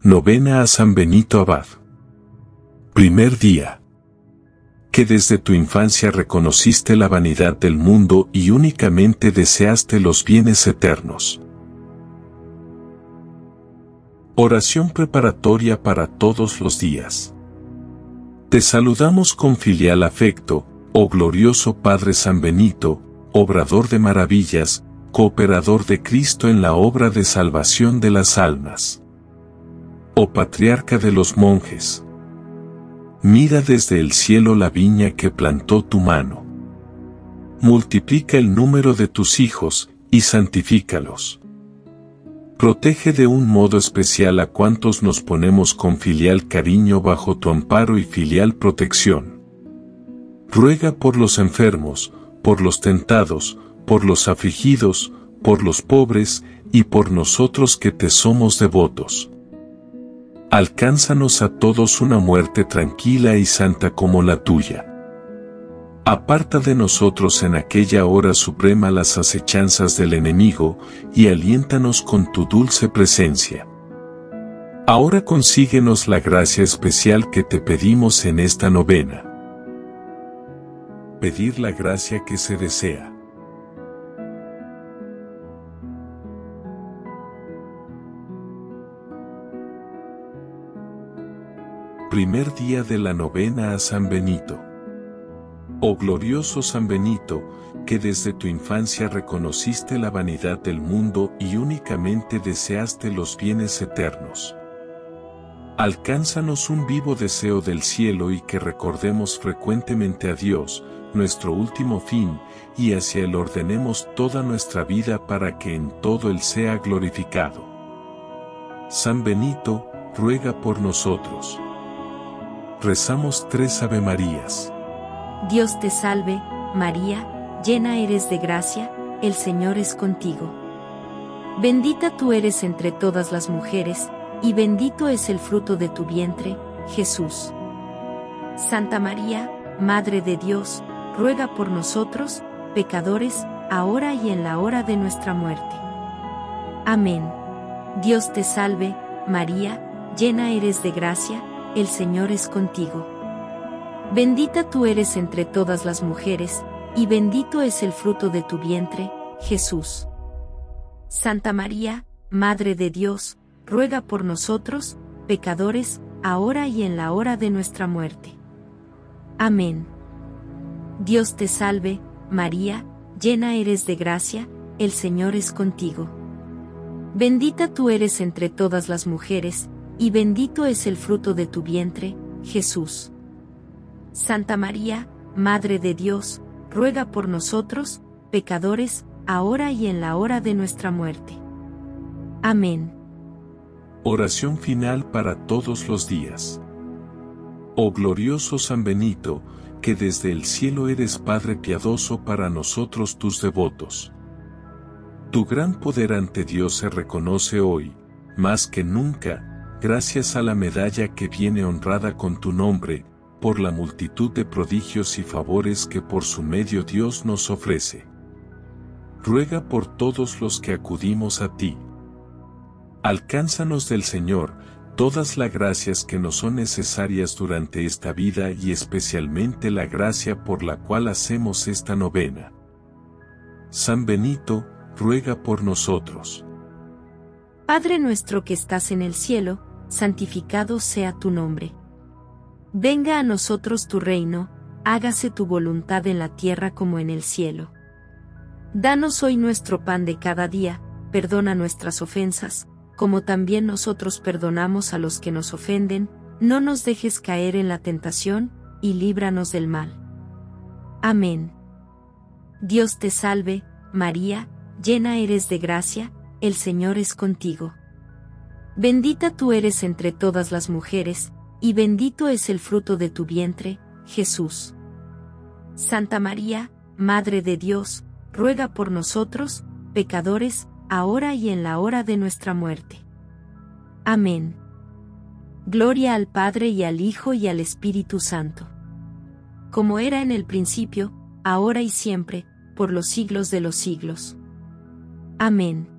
Novena a San Benito Abad. Primer día. Que desde tu infancia reconociste la vanidad del mundo y únicamente deseaste los bienes eternos. Oración preparatoria para todos los días. Te saludamos con filial afecto, oh glorioso Padre San Benito, obrador de maravillas, cooperador de Cristo en la obra de salvación de las almas. Oh Patriarca de los monjes. Mira desde el cielo la viña que plantó tu mano. Multiplica el número de tus hijos, y santifícalos. Protege de un modo especial a cuantos nos ponemos con filial cariño bajo tu amparo y filial protección. Ruega por los enfermos, por los tentados, por los afligidos, por los pobres, y por nosotros que te somos devotos. Alcánzanos a todos una muerte tranquila y santa como la tuya. Aparta de nosotros en aquella hora suprema las acechanzas del enemigo, y aliéntanos con tu dulce presencia. Ahora consíguenos la gracia especial que te pedimos en esta novena. Pedir la gracia que se desea. Primer día de la novena a San Benito. Oh glorioso San Benito, que desde tu infancia reconociste la vanidad del mundo y únicamente deseaste los bienes eternos. Alcánzanos un vivo deseo del cielo y que recordemos frecuentemente a Dios, nuestro último fin, y hacia Él ordenemos toda nuestra vida para que en todo Él sea glorificado. San Benito, ruega por nosotros. Rezamos 3 Ave Marías. Dios te salve, María, llena eres de gracia, el Señor es contigo. Bendita tú eres entre todas las mujeres, y bendito es el fruto de tu vientre, Jesús. Santa María, Madre de Dios, ruega por nosotros, pecadores, ahora y en la hora de nuestra muerte. Amén. Dios te salve, María, llena eres de gracia, el Señor es contigo. Bendita tú eres entre todas las mujeres, y bendito es el fruto de tu vientre, Jesús. Santa María, Madre de Dios, ruega por nosotros, pecadores, ahora y en la hora de nuestra muerte. Amén. Dios te salve, María, llena eres de gracia, el Señor es contigo. Bendita tú eres entre todas las mujeres, y bendito es el fruto de tu vientre, Jesús. Santa María, Madre de Dios, ruega por nosotros, pecadores, ahora y en la hora de nuestra muerte. Amén. Oración final para todos los días. Oh glorioso San Benito, que desde el cielo eres Padre piadoso para nosotros tus devotos. Tu gran poder ante Dios se reconoce hoy, más que nunca, gracias a la medalla que viene honrada con tu nombre, por la multitud de prodigios y favores que por su medio Dios nos ofrece. Ruega por todos los que acudimos a ti. Alcánzanos del Señor todas las gracias que nos son necesarias durante esta vida y especialmente la gracia por la cual hacemos esta novena. San Benito, ruega por nosotros. Padre nuestro que estás en el cielo, santificado sea tu nombre. Venga a nosotros tu reino, hágase tu voluntad en la tierra como en el cielo. Danos hoy nuestro pan de cada día, perdona nuestras ofensas, como también nosotros perdonamos a los que nos ofenden, no nos dejes caer en la tentación, y líbranos del mal. Amén. Dios te salve, María, llena eres de gracia, el Señor es contigo. Bendita tú eres entre todas las mujeres, y bendito es el fruto de tu vientre, Jesús. Santa María, Madre de Dios, ruega por nosotros, pecadores, ahora y en la hora de nuestra muerte. Amén. Gloria al Padre y al Hijo y al Espíritu Santo. Como era en el principio, ahora y siempre, por los siglos de los siglos. Amén.